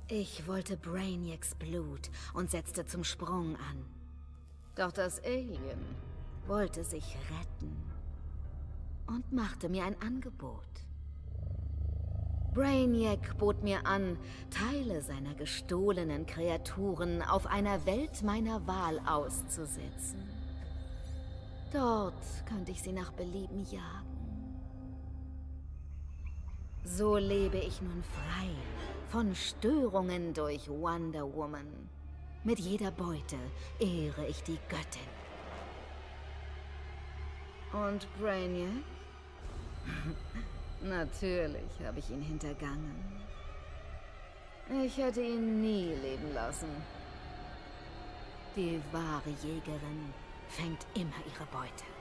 Ich wollte Brainiacs Blut und setzte zum Sprung an. Doch das Alien wollte sich retten und machte mir ein Angebot. Brainiac bot mir an, Teile seiner gestohlenen Kreaturen auf einer Welt meiner Wahl auszusetzen. Dort könnte ich sie nach Belieben jagen. So lebe ich nun frei von Störungen durch Wonder Woman. Mit jeder Beute ehre ich die Göttin. Und Brainiac? Natürlich habe ich ihn hintergangen. Ich hätte ihn nie leben lassen. Die wahre Jägerin fängt immer ihre Beute.